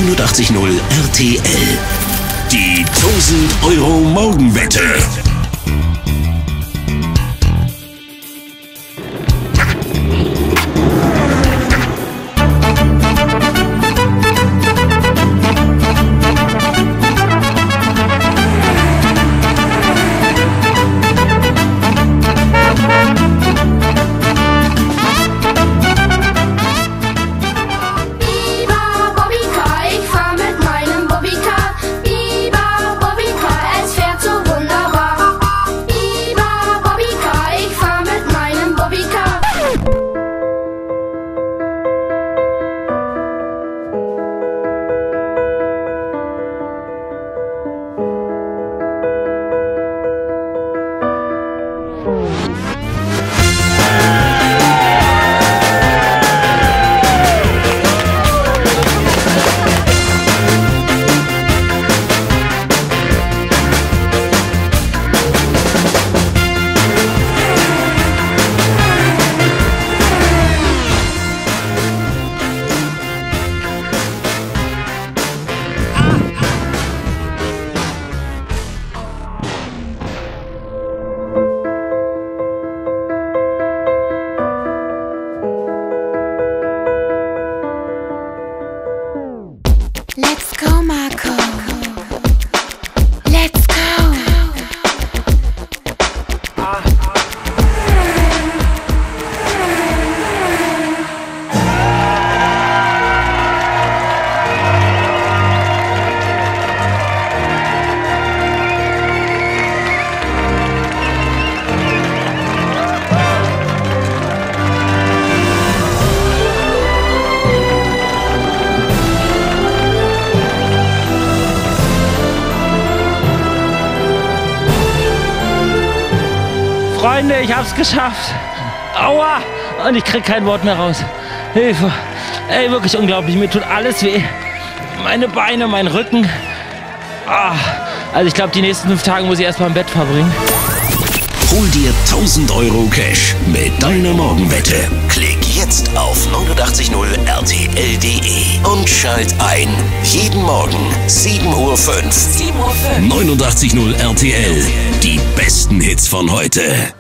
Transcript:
89.0 RTL. Die 1000 € Morgenwette. Let's go, Marco. Let's go. Freunde, ich hab's geschafft. Aua! Und ich krieg kein Wort mehr raus. Hilfe. Ey, wirklich unglaublich. Mir tut alles weh. Meine Beine, mein Rücken. Also ich glaube, die nächsten 5 Tage muss ich erstmal im Bett verbringen. Hol dir 1000 € Cash mit deiner Morgenwette. Klick jetzt auf 89.0 RTL.de und schalt ein. Jeden Morgen 7:05 Uhr. 89.0 RTL. Die besten Hits von heute.